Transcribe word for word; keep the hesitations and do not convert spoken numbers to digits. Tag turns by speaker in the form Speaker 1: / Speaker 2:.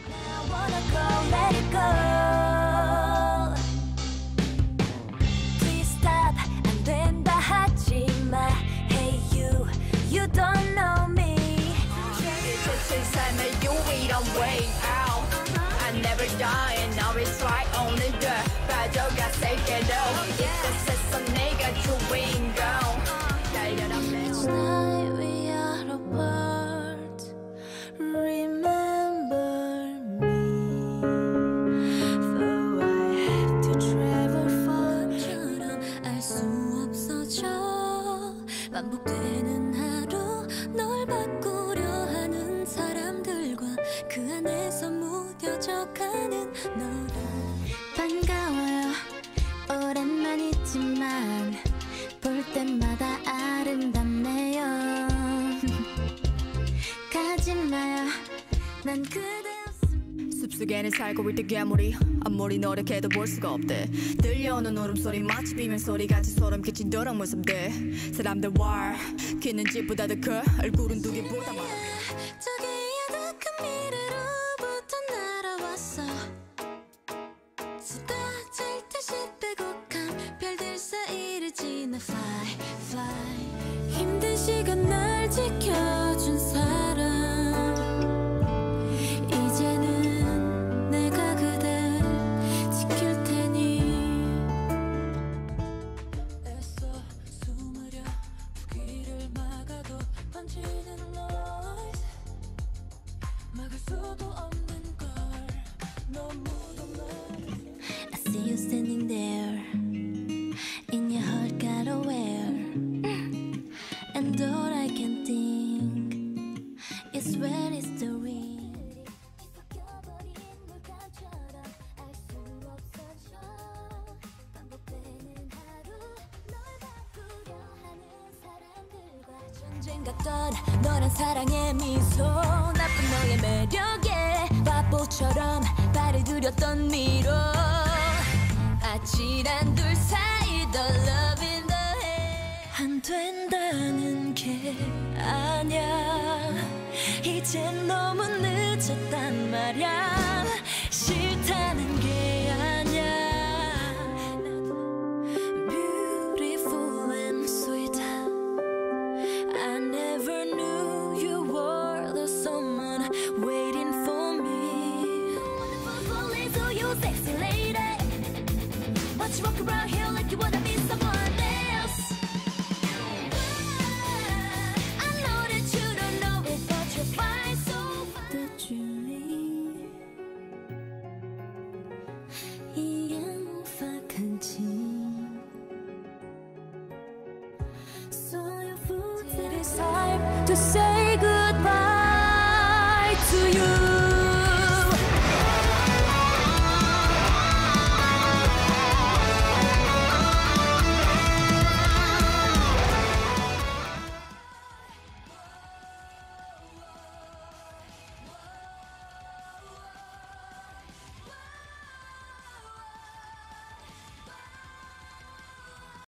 Speaker 1: 반복되는 하루 널 바꾸려 하는 사람들과 그 안에서 무뎌져가는 너를 반가워요 오랜만이지만 볼 때마다 아름답네요 가지마요 난 그대
Speaker 2: 숲속에는 살고 있대 괴물이 아무리 노력해도 볼 수가 없대 들려오는 울음소리 마치 비명소리같이 소름 끼치도록 무섭대 사람들 왈 귀는 집보다 더 커 얼굴은 두 개보다 많아
Speaker 1: 저기 아득한 미래로부터 날아왔어 쏟아질 듯이 빼곡한 별들 사이를 지나 fly fly 힘든 시간 날 지켜준 사람 I see you standing there in your heart got aware and all I can think is where is the ring 전쟁 같던 너란 사랑의 미소 나쁜 너의 매력에 바보처럼 발을 들였던 미로 아찔한 둘 사이 the love in the air 안 된다는 게 아냐 이젠 너무 늦었단 말야 싫다는 게 아냐 Beautiful and sweet I never knew you were the someone waiting for me Wonderful, little you sexy lady Why you walk around here like you wanna be someone else I know that you don't know it but you're fine so fine The jury 이게 무fak한지 So your food it is time to say